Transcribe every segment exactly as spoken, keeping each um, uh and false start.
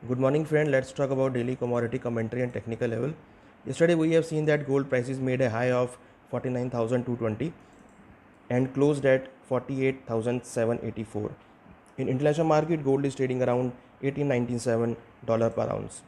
Good morning, friend. Let's talk about daily commodity commentary and technical level. Yesterday, we have seen that gold prices made a high of forty-nine thousand two hundred twenty and closed at forty-eight thousand seven hundred eighty-four. In international market, gold is trading around eighteen ninety-seven dollars per ounce.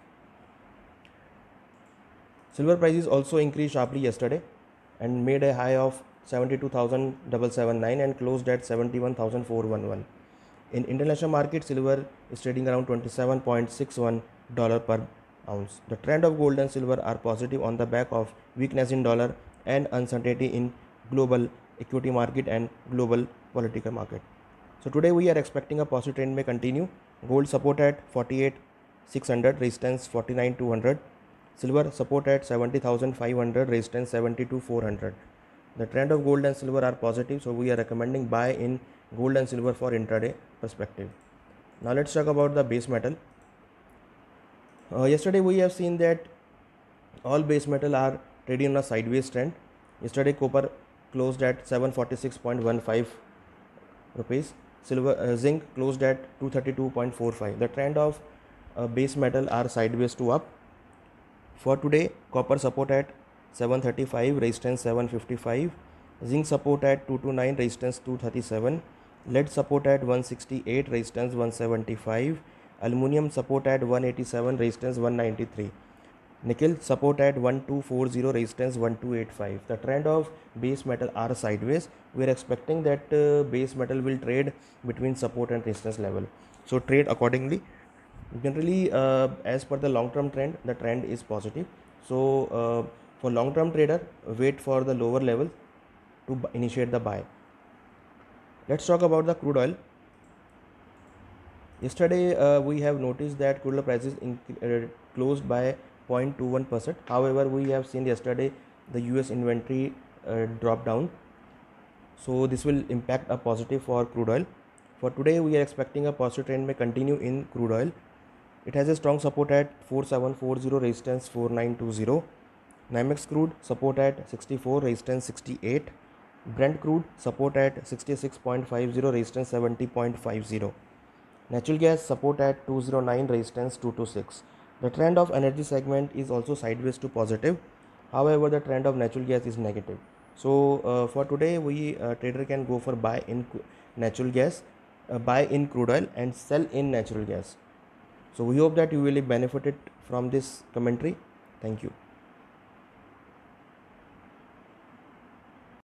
Silver prices also increased sharply yesterday and made a high of seventy-two thousand seven hundred seventy-nine and closed at seventy-one thousand four hundred eleven. In international market, silver is trading around twenty-seven point six one dollars per ounce. The trend of gold and silver are positive on the back of weakness in dollar and uncertainty in global equity market and global political market. So today we are expecting a positive trend may continue. Gold support at forty-eight thousand six hundred, resistance forty-nine thousand two hundred. Silver support at seventy thousand five hundred, resistance seventy-two thousand four hundred. The trend of gold and silver are positive, so we are recommending buy in gold and silver for intraday perspective. Now let's talk about the base metal. Uh, yesterday we have seen that all base metal are trading on a sideways trend. Yesterday copper closed at seven forty-six point one five rupees. Silver uh, zinc closed at two thirty-two point four five. The trend of uh, base metal are sideways to up. For today, copper support at seven thirty-five, resistance seven fifty-five. Zinc support at two twenty-nine, resistance two thirty-seven. Lead support at one sixty-eight, resistance one seventy-five. Aluminium support at one eighty-seven, resistance one ninety-three. Nickel support at one two four zero, resistance one two eight five. The trend of base metal are sideways. We are expecting that uh, base metal will trade between support and resistance level. So trade accordingly. Generally, uh, as per the long term trend, the trend is positive. So uh, for long term trader, wait for the lower level to initiate the buy. Let's talk about the crude oil. Yesterday uh, we have noticed that crude oil prices in, uh, closed by zero point two one percent. However, we have seen yesterday the U S inventory uh, drop down, so this will impact a positive for crude oil. For today, we are expecting a positive trend may continue in crude oil. It has a strong support at forty-seven forty, resistance forty-nine twenty. NYMEX crude support at sixty-four, resistance sixty-eight. Brent crude support at sixty-six point five zero, resistance seventy point five zero. Natural gas support at two oh nine, resistance two twenty-six. The trend of energy segment is also sideways to positive. However, the trend of natural gas is negative. So uh, for today, we uh, trader can go for buy in natural gas, uh, buy in crude oil and sell in natural gas. So we hope that you will be benefited from this commentary. Thank you.